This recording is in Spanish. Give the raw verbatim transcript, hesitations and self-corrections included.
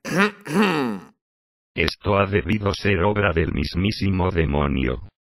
Esto ha debido ser obra del mismísimo demonio.